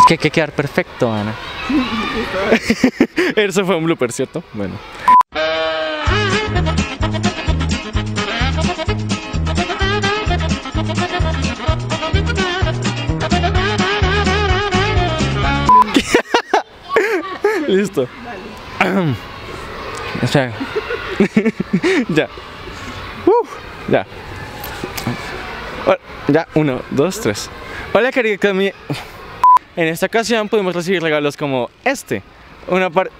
Que hay que quedar perfecto, Ana. Eso fue un blooper, ¿cierto? Bueno. Listo. O sea, ya. Ya. Ya, 1, 2, 3. Hola, querida Cami. En esta ocasión pudimos recibir regalos como este. Una parte.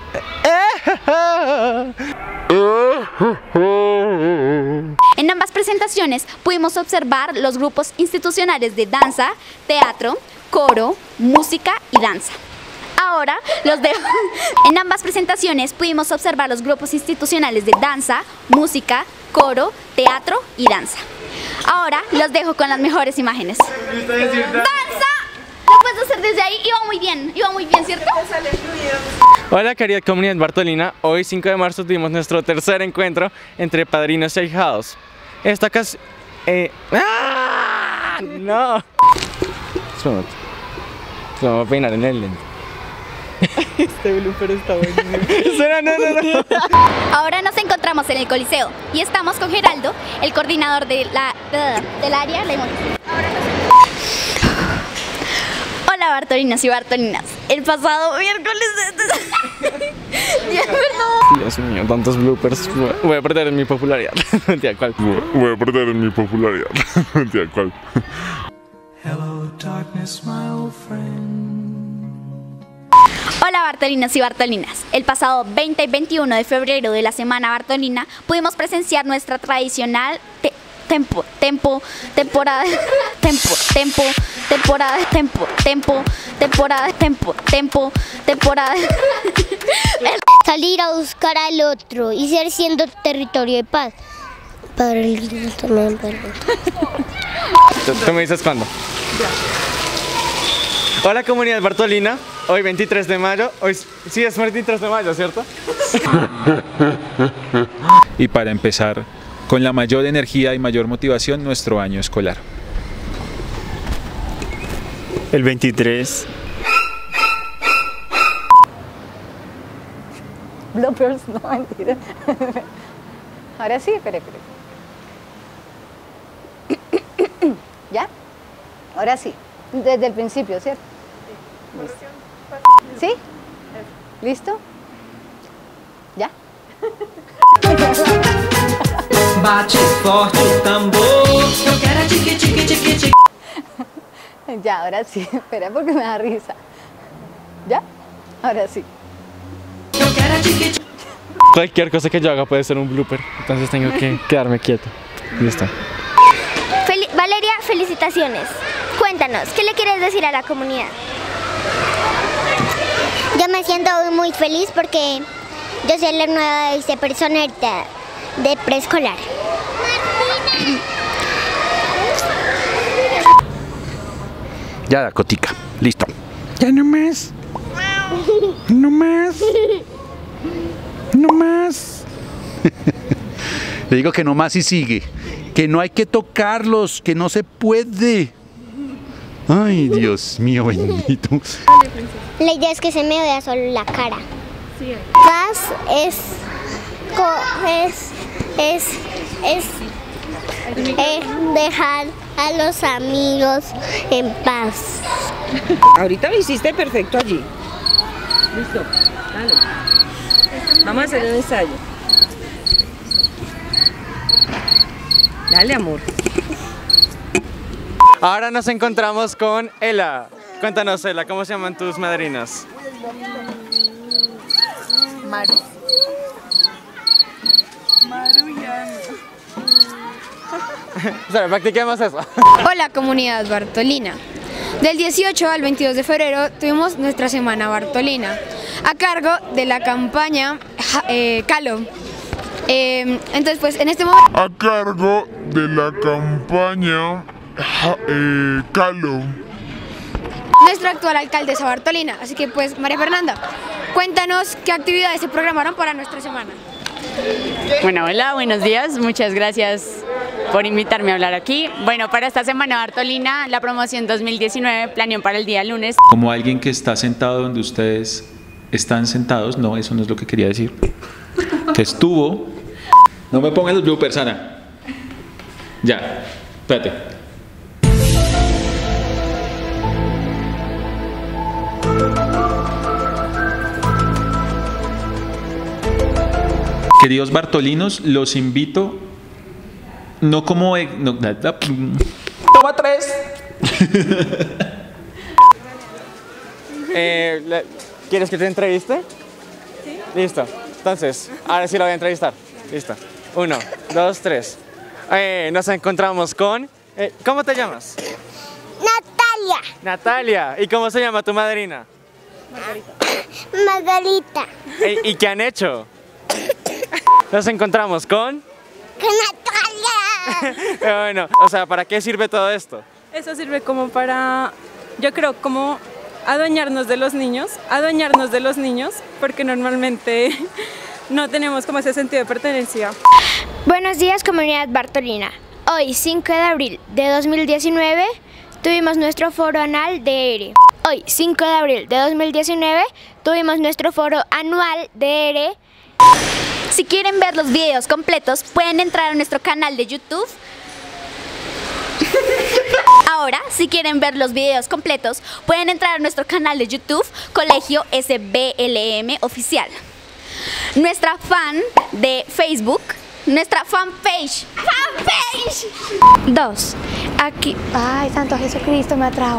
En ambas presentaciones pudimos observar los grupos institucionales de danza, teatro, coro, música y danza. Ahora los dejo. En ambas presentaciones pudimos observar los grupos institucionales de danza, música, coro, teatro y danza. Ahora los dejo con las mejores imágenes. ¡Danza! Lo puedes hacer desde ahí, iba muy bien, ¿cierto? Hola, querida comunidad Bartolina. Hoy 5 de marzo tuvimos nuestro tercer encuentro entre padrinos y ahijados. Esta ocasión... ¡Ah! ¡No! Espera, lo voy a peinar en el lente. Este blooper está bueno. Espera, no. Ahora nos encontramos en el Coliseo y estamos con Geraldo, el coordinador del área. Hola, Bartolinas y Bartolinas. El pasado miércoles... Dios mío, tantos bloopers. Voy a perder en mi popularidad. Mentira, ¿cuál? Voy a perder en mi popularidad. Mentira, ¿cuál? Hello, darkness, my old friend. Hola, Bartolinas y Bartolinas. El pasado 20 y 21 de febrero de la Semana Bartolina pudimos presenciar nuestra tradicional temporada salir a buscar al otro y ser siendo territorio de paz. Padre, el también, perdón. ¿Tú me dices cuándo? Ya. Hola, comunidad Bartolina. Hoy 23 de mayo. Hoy sí es 23 de mayo, ¿cierto? Y para empezar con la mayor energía y mayor motivación, nuestro año escolar. El 23. Bloopers, no, mentira. Ahora sí, espere. ¿Ya? Ahora sí. Desde el principio, ¿cierto? Sí. ¿Sí? ¿Listo? ¿Ya? Bate forte o tambor. Eu quero chiqui, chiqui, chiqui, chiqui. Ya, ahora sí. Espera porque me da risa. ¿Ya? Ahora sí. Eu quero chiqui, chiqui. Cualquier cosa que yo haga puede ser un blooper. Entonces tengo que quedarme quieto. Listo. Valeria, felicitaciones. Cuéntanos, ¿qué le quieres decir a la comunidad? Yo me siento muy feliz porque yo soy la nueva vicepresidenta de preescolar. Ya, Dakotica, listo. Ya no más. No más. No más. Le digo que no más y sigue. Que no hay que tocarlos, que no se puede. Ay, Dios mío bendito. La idea es que se me vea solo la cara. Sí. Paz es dejar a los amigos en paz. Ahorita lo hiciste perfecto allí. Listo, dale. Vamos a hacer un ensayo. Dale, amor. Ahora nos encontramos con Ela. Cuéntanos, Ela, ¿cómo se llaman tus madrinas? Maru. Maru y Ana. Practiquemos eso. Hola, comunidad Bartolina. Del 18 al 22 de febrero tuvimos nuestra Semana Bartolina a cargo de la campaña Calo. Entonces, pues en este momento... A cargo de la campaña Calo. Nuestra actual alcaldesa Bartolina. Así que pues, María Fernanda, cuéntanos qué actividades se programaron para nuestra semana. Bueno, hola, buenos días. Muchas gracias por invitarme a hablar aquí. Bueno, para esta semana Bartolina, la promoción 2019 planeó para el día lunes. Como alguien que está sentado donde ustedes están sentados, no, eso no es lo que quería decir. Que estuvo... No me pongan los bloopers, Ana. Ya, espérate. Queridos bartolinos, los invito, no como... ¡Toma 3! ¿Quieres que te entreviste? Sí. Listo. Entonces, ahora sí lo voy a entrevistar. Listo. 1, 2, 3. Nos encontramos con... ¿Cómo te llamas? Natalia. Natalia. ¿Y cómo se llama tu madrina? Margarita. ¿Y qué han hecho? Nos encontramos con... Natalia. Bueno, o sea, ¿para qué sirve todo esto? Eso sirve como para, yo creo, como adueñarnos de los niños, porque normalmente no tenemos como ese sentido de pertenencia. Buenos días, comunidad bartolina. Hoy, 5 de abril de 2019, tuvimos nuestro foro anual de ERE. Hoy, 5 de abril de 2019, tuvimos nuestro foro anual de ERE. Si quieren ver los videos completos, pueden entrar a nuestro canal de YouTube. Ahora, si quieren ver los videos completos, pueden entrar a nuestro canal de YouTube, Colegio SBLM Oficial. Nuestra fan de Facebook, nuestra fanpage. ¡Fanpage! 2. Aquí. Ay, Santo Jesucristo, me atrajo.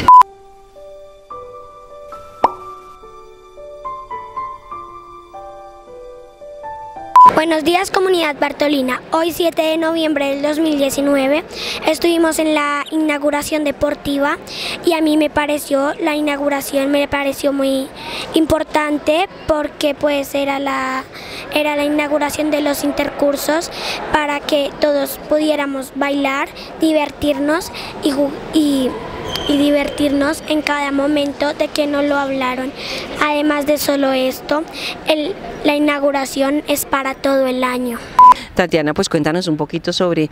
Buenos días, comunidad bartolina. Hoy 7 de noviembre del 2019 estuvimos en la inauguración deportiva y a mí la inauguración me pareció muy importante porque pues era la inauguración de los intercursos para que todos pudiéramos bailar, divertirnos y divertirnos en cada momento de que nos lo hablaron. Además de solo esto, la inauguración es para todo el año. Tatiana, pues cuéntanos un poquito sobre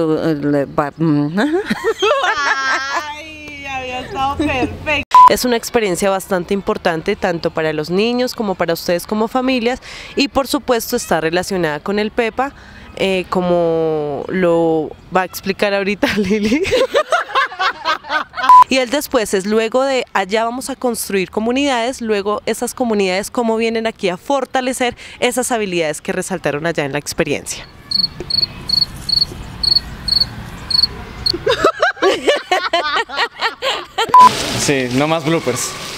Ay, había estado perfecto. Es una experiencia bastante importante tanto para los niños como para ustedes como familias y por supuesto está relacionada con el Pepa, como lo va a explicar ahorita Lili. Y el después es luego de allá vamos a construir comunidades, luego esas comunidades cómo vienen aquí a fortalecer esas habilidades que resaltaron allá en la experiencia. Sí, no más bloopers.